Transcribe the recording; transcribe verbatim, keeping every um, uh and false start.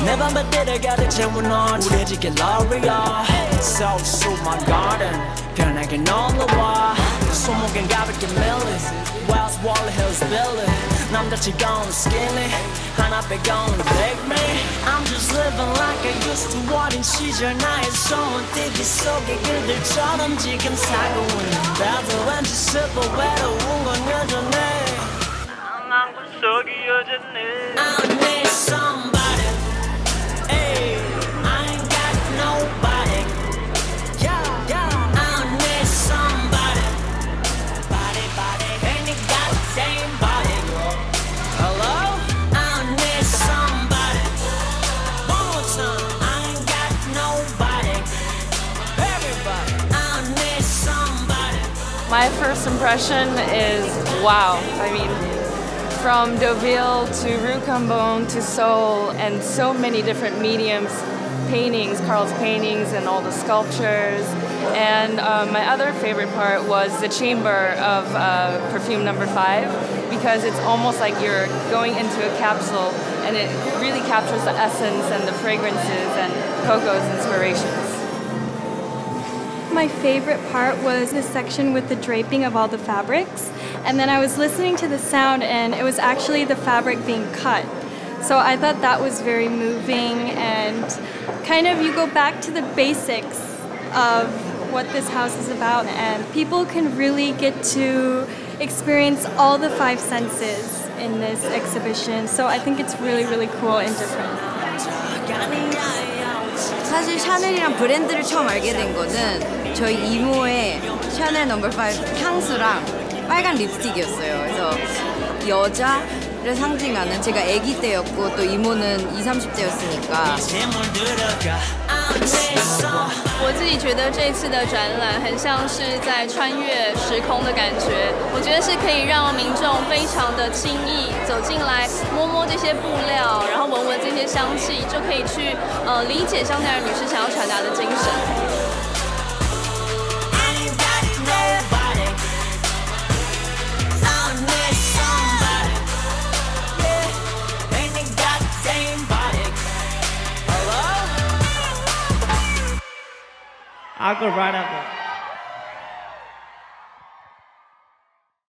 내 밤배들을 가득 채운 넌 우리 집 갤러리야 So so my garden 편하게 놀러와 손목엔 가볍게 밀린 Wells Wall Hills building 남자치고는 skinny 하나 빼고는 big me I'm just living like I used to 어린 시절 나의 소원 띠기 속의 그들처럼 지금 살고 있는데도 왠지 슬퍼 외로운 건 여전해 난 구석이 여전해 I need somebody Ay, I ain't got nobody Yeah, yeah I need somebody Body, body Ain't it goddamn body Hello? I need somebody One more time I ain't got nobody Everybody I need somebody My first impression is wow. I mean, from Deauville to Rue Cambon to Seoul and so many different mediums, paintings, Carl's paintings and all the sculptures. And uh, my other favorite part was the chamber of uh, perfume number five because it's almost like you're going into a capsule and it really captures the essence and the fragrances and Coco's inspirations. My favorite part was the section with the draping of all the fabrics. And then I was listening to the sound and it was actually the fabric being cut. So I thought that was very moving and kind of you go back to the basics of what this house is about and people can really get to experience all the five senses in this exhibition. So I think it's really, really cool and different. 사실 샤넬이란 브랜드를 처음 알게 된 거는 저희 이모의 샤넬 넘버 파이브 향수랑 빨간 립스틱이었어요. 그래서 여자를 상징하는 제가 아기 때였고 또 이모는 이십, 삼십 대였으니까 我自己觉得这次的展览很像是在穿越时空的感觉，我觉得是可以让民众非常的轻易走进来，摸摸这些布料，然后闻闻这些香气，就可以去呃理解香奈儿女士想要传达的精神。 I'll go right up there.